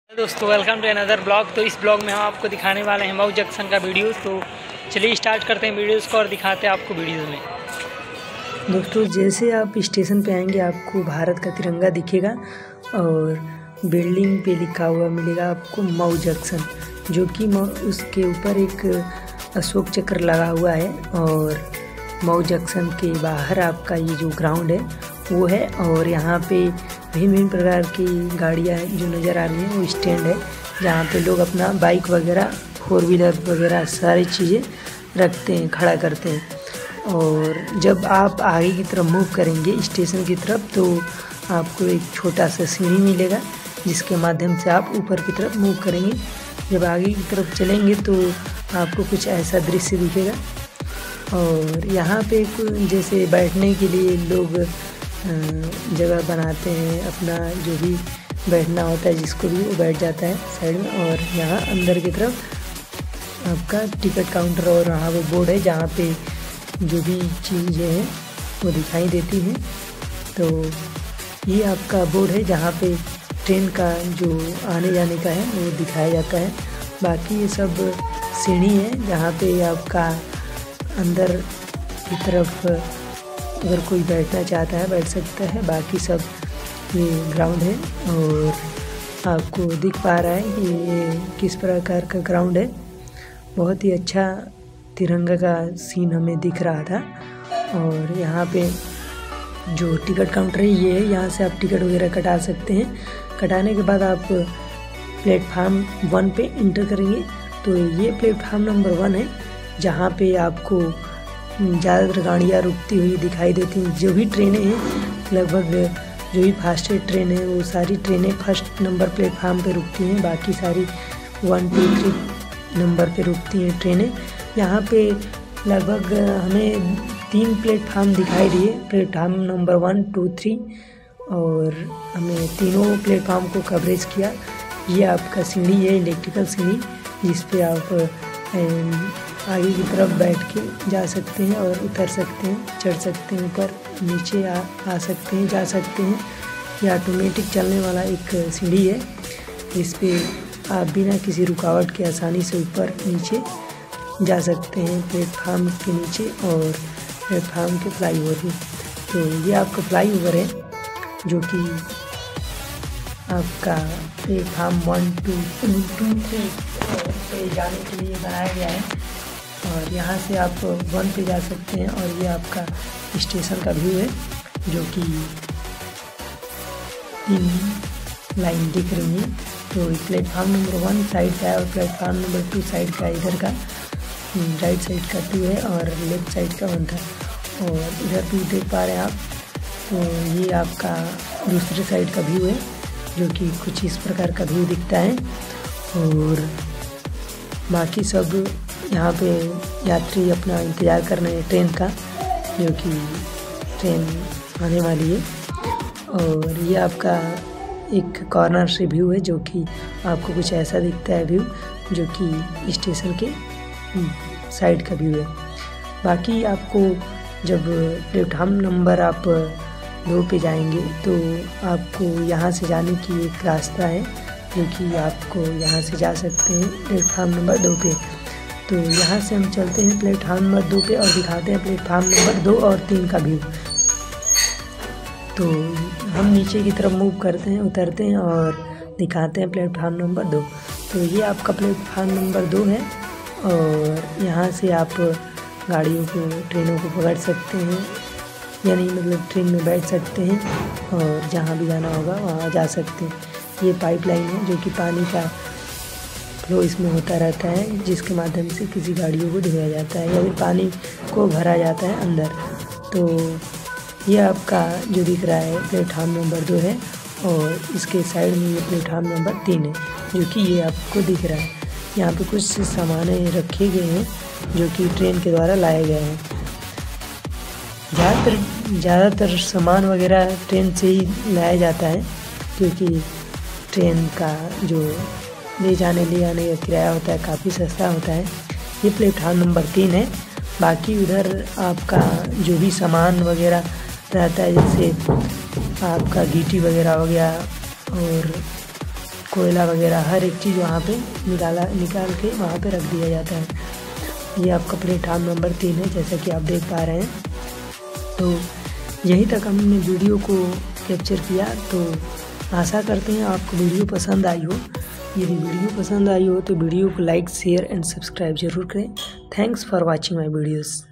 दोस्तों welcome to another blog. तो इस ब्लॉग में हम आपको दिखाने वाले हैं मऊ जंक्शन का वीडियोस। तो चलिए स्टार्ट करते हैं वीडियोस को और दिखाते हैं आपको वीडियोस में। दोस्तों जैसे आप स्टेशन पे आएंगे आपको भारत का तिरंगा दिखेगा और बिल्डिंग पे लिखा हुआ मिलेगा आपको मऊ जंक्शन, जो कि उसके ऊपर एक अशोक चक्र लगा हुआ है। और मऊ जंक्शन के बाहर आपका ये जो ग्राउंड है वो है। और यहाँ पे भिन्न भिन्न प्रकार की गाड़ियाँ जो नज़र आ रही हैं वो स्टैंड है, जहाँ पे लोग अपना बाइक वगैरह, फोर व्हीलर वगैरह सारी चीज़ें रखते हैं, खड़ा करते हैं। और जब आप आगे की तरफ मूव करेंगे स्टेशन की तरफ तो आपको एक छोटा सा सीढ़ी मिलेगा, जिसके माध्यम से आप ऊपर की तरफ मूव करेंगे। जब आगे की तरफ चलेंगे तो आपको कुछ ऐसा दृश्य दिखेगा। और यहाँ पे जैसे बैठने के लिए लोग जगह बनाते हैं, अपना जो भी बैठना होता है जिसको भी वो बैठ जाता है साइड में। और यहाँ अंदर की तरफ आपका टिकट काउंटर और वहाँ वो बोर्ड है जहाँ पे जो भी चीज़ें हैं वो दिखाई देती हैं। तो ये आपका बोर्ड है जहाँ पे ट्रेन का जो आने जाने का है वो दिखाया जाता है। बाकी ये सब सीढ़ी है जहाँ पे आपका अंदर की तरफ अगर कोई बैठना चाहता है बैठ सकता है। बाकी सब ये ग्राउंड है और आपको दिख पा रहा है कि ये किस प्रकार का ग्राउंड है। बहुत ही अच्छा तिरंगा का सीन हमें दिख रहा था। और यहाँ पे जो टिकट काउंटर है ये है, यहाँ से आप टिकट वगैरह कटा सकते हैं। कटाने के बाद आप प्लेटफार्म 1 पे इंटर करेंगे तो ये प्लेटफार्म नंबर 1 है, जहाँ पे आपको ज़्यादातर गाड़ियाँ रुकती हुई दिखाई देती हैं। जो भी ट्रेनें हैं लगभग जो भी फास्टेस्ट ट्रेन है वो सारी ट्रेनें फर्स्ट नंबर प्लेटफार्म पे रुकती हैं। बाकी सारी 1, 2, 3 नंबर पे रुकती हैं ट्रेनें। यहाँ पे लगभग हमें 3 प्लेटफार्म दिखाई दिए, प्लेटफार्म नंबर 1, 2, 3। और हमें तीनों प्लेटफार्म को कवरेज किया। ये आपका सीढ़ी है, इलेक्ट्रिकल सीढ़ी, जिस पे आप आगे की तरफ बैठ के जा सकते हैं और उतर सकते हैं, चढ़ सकते हैं, ऊपर नीचे आ सकते हैं, जा सकते हैं। ये ऑटोमेटिक चलने वाला एक सीढ़ी है, इस पे आप बिना किसी रुकावट के आसानी से ऊपर नीचे जा सकते हैं प्लेटफार्म के नीचे और प्लेटफार्म के फ्लाईओवर भी। तो ये आपका फ्लाईओवर है जो कि आपका प्लेटफार्म 1, 2, 3 पे जाने के लिए बनाया गया है। और यहाँ से आप 1 पे जा सकते हैं। और ये आपका स्टेशन का व्यू है जो कि 3 लाइन दिख रही है। तो प्लेटफार्म नंबर 1 साइड का है और प्लेटफार्म नंबर 2 साइड का, इधर का राइट साइड का 2 है और लेफ्ट साइड का 1 था। और इधर भी देख पा रहे हैं आप। तो ये आपका दूसरे साइड का व्यू है जो कि कुछ इस प्रकार का व्यू दिखता है। और बाकी सब यहाँ पे यात्री अपना इंतज़ार कर रहे हैं ट्रेन का, जो कि ट्रेन आने वाली है। और ये आपका एक कॉर्नर से व्यू है जो कि आपको कुछ ऐसा दिखता है व्यू, जो कि स्टेशन के साइड का व्यू है। बाकी आपको जब प्लेटफार्म नंबर आप 2 पे जाएंगे तो आपको यहाँ से जाने की एक रास्ता है जो कि आपको यहाँ से जा सकते हैं प्लेटफार्म नंबर 2 पे। तो यहाँ से हम चलते हैं प्लेटफार्म नंबर 2 पे और दिखाते हैं प्लेटफार्म नंबर 2 और 3 का व्यू। तो हम नीचे की तरफ मूव करते हैं, उतरते हैं और दिखाते हैं प्लेटफार्म नंबर 2। तो ये आपका प्लेटफार्म नंबर 2 है और यहाँ से आप गाड़ियों को, ट्रेनों को पकड़ सकते हैं, यानी मतलब ट्रेन में बैठ सकते हैं और जहाँ भी जाना होगा वहाँ जा सकते हैं। ये पाइपलाइन है जो कि पानी का फ्लो इसमें होता रहता है, जिसके माध्यम से किसी गाड़ियों को धोया जाता है या फिर पानी को भरा जाता है अंदर। तो ये आपका जो दिख रहा है प्लेटफार्म नंबर 2 है और इसके साइड में ये प्लेटफार्म नंबर 3 है जो कि ये आपको दिख रहा है। यहाँ पे कुछ सामान रखे गए हैं जो कि ट्रेन के द्वारा लाए गए हैं। ज़्यादातर सामान वगैरह ट्रेन से ही लाया जाता है, क्योंकि ट्रेन का जो ले आने का किराया होता है काफ़ी सस्ता होता है। ये प्लेटफार्म नंबर 3 है। बाकी उधर आपका जो भी सामान वगैरह रहता है, जैसे आपका गिट्टी वगैरह हो गया और कोयला वगैरह हर एक चीज़ वहाँ पे निकाल के वहाँ पे रख दिया जाता है। ये आपका प्लेटफार्म नंबर 3 है, जैसा कि आप देख पा रहे हैं। तो यहीं तक हमने वीडियो को कैप्चर किया। तो आशा करते हैं आपको वीडियो पसंद आई हो। यदि वीडियो पसंद आई हो तो वीडियो को लाइक, शेयर एंड सब्सक्राइब जरूर करें। Thanks for watching my videos.